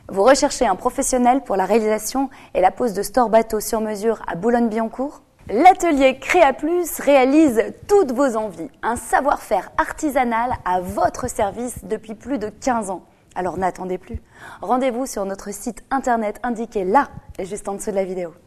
Vous recherchez un professionnel pour la réalisation et la pose de stores bateaux sur mesure à Boulogne-Billancourt? L'atelier Créa Plus réalise toutes vos envies. Un savoir-faire artisanal à votre service depuis plus de 15 ans. Alors n'attendez plus. Rendez-vous sur notre site internet indiqué là, juste en dessous de la vidéo.